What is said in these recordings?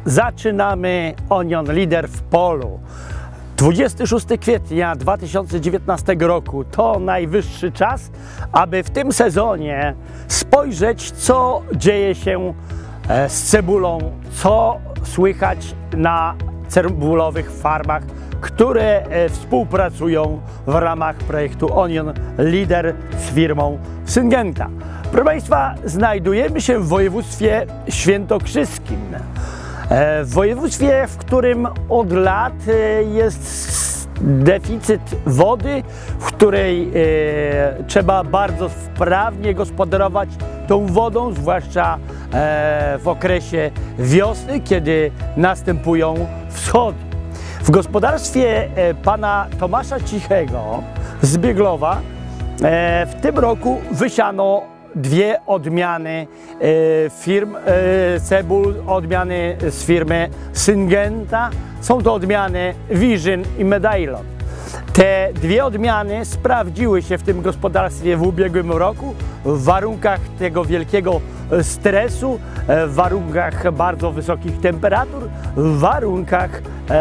zaczynamy Onion Leader w polu. 26 kwietnia 2019 roku to najwyższy czas, aby w tym sezonie spojrzeć, co dzieje się z cebulą, co słychać na cebulowych farmach, które współpracują w ramach projektu Onion Leader z firmą Syngenta. Proszę Państwa, znajdujemy się w województwie świętokrzyskim. W województwie, w którym od lat jest deficyt wody, w której trzeba bardzo wprawnie gospodarować tą wodą, zwłaszcza w okresie wiosny, kiedy następują wschody. W gospodarstwie pana Tomasza Cichego z Bieglowa w tym roku wysiano dwie odmiany firm cebul, odmiany z firmy Syngenta. Są to odmiany Vision i Medallion. Te dwie odmiany sprawdziły się w tym gospodarstwie w ubiegłym roku w warunkach tego wielkiego stresu, w warunkach bardzo wysokich temperatur, w warunkach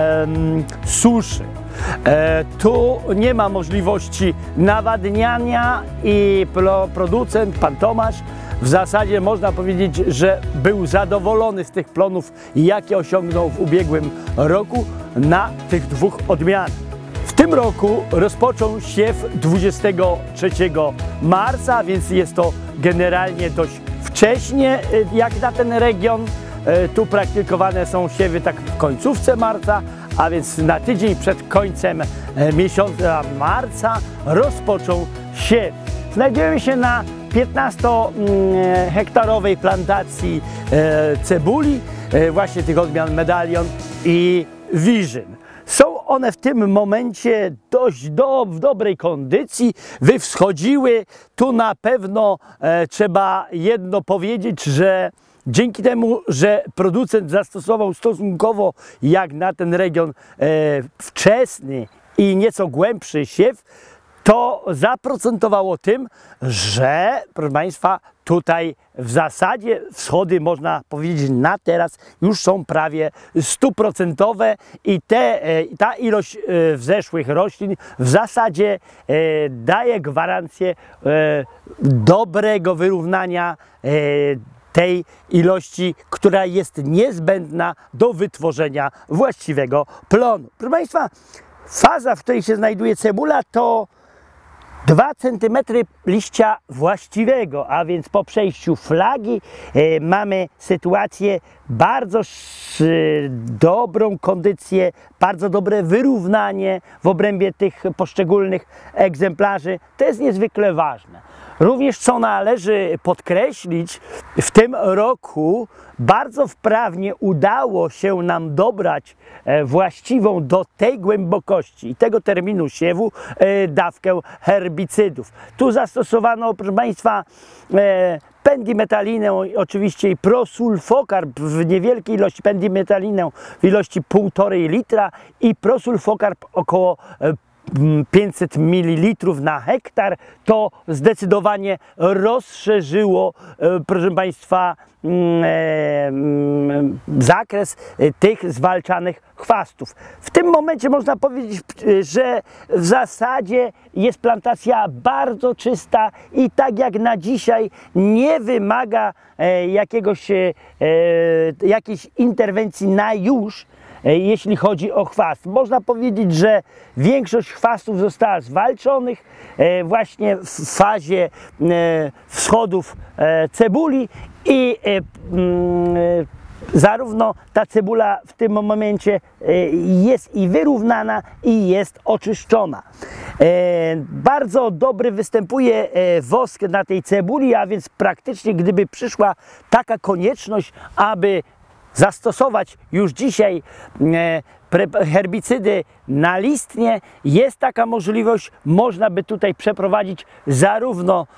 suszy. Tu nie ma możliwości nawadniania i producent, pan Tomasz, w zasadzie można powiedzieć, że był zadowolony z tych plonów, jakie osiągnął w ubiegłym roku na tych dwóch odmianach. W tym roku rozpoczął siew 23 marca, więc jest to generalnie dość wcześnie jak na ten region. Tu praktykowane są siewy tak w końcówce marca, a więc na tydzień przed końcem miesiąca marca rozpoczął siew. Znajdujemy się na 15-hektarowej plantacji cebuli, właśnie tych odmian Medallion i Vision. Są one w tym momencie dość w dobrej kondycji, wywschodziły. Tu na pewno trzeba jedno powiedzieć, że dzięki temu, że producent zastosował stosunkowo jak na ten region wczesny i nieco głębszy siew, to zaprocentowało tym, że, proszę Państwa, tutaj w zasadzie wschody, można powiedzieć, na teraz już są prawie 100% i ta ilość wzeszłych roślin w zasadzie daje gwarancję dobrego wyrównania tej ilości, która jest niezbędna do wytworzenia właściwego plonu. Proszę Państwa, faza, w której się znajduje cebula, to 2 cm liścia właściwego, a więc po przejściu flagi mamy sytuację bardzo dobrą kondycję, bardzo dobre wyrównanie w obrębie tych poszczególnych egzemplarzy. To jest niezwykle ważne. Również, co należy podkreślić, w tym roku bardzo wprawnie udało się nam dobrać właściwą do tej głębokości i tego terminu siewu dawkę herbicydów. Tu zastosowano, proszę Państwa, pendimetalinę oczywiście i prosulfokarb w niewielkiej ilości, pendimetalinę w ilości 1,5 litra i prosulfokarb około 500 ml na hektar. To zdecydowanie rozszerzyło, proszę Państwa, zakres tych zwalczanych chwastów. W tym momencie można powiedzieć, że w zasadzie jest plantacja bardzo czysta i tak jak na dzisiaj nie wymaga jakiejś interwencji na już, jeśli chodzi o chwast. Można powiedzieć, że większość chwastów została zwalczonych właśnie w fazie wschodów cebuli i zarówno ta cebula w tym momencie jest i wyrównana, i jest oczyszczona. Bardzo dobry występuje wosk na tej cebuli, a więc praktycznie gdyby przyszła taka konieczność, aby zastosować już dzisiaj herbicydy nalistnie, jest taka możliwość, można by tutaj przeprowadzić zarówno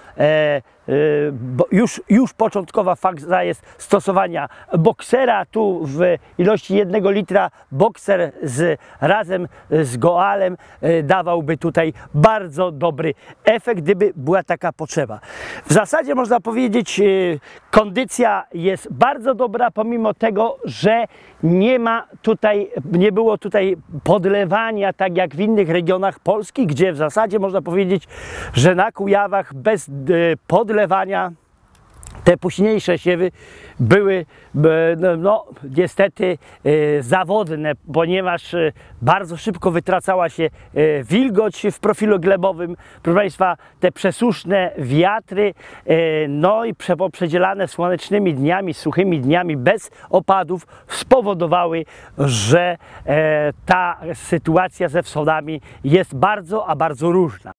już początkowa faza jest stosowania boksera, tu w ilości 1 litra bokser razem z goalem dawałby tutaj bardzo dobry efekt, gdyby była taka potrzeba. W zasadzie można powiedzieć, kondycja jest bardzo dobra, pomimo tego, że nie było tutaj podlewania, tak jak w innych regionach Polski, gdzie w zasadzie można powiedzieć, że na Kujawach bez podlewania te późniejsze siewy były no, niestety zawodne, ponieważ bardzo szybko wytracała się wilgoć w profilu glebowym. Proszę Państwa, te przesuszne wiatry, no i przedzielane słonecznymi dniami, suchymi dniami bez opadów spowodowały, że ta sytuacja ze wschodami jest bardzo, a bardzo różna.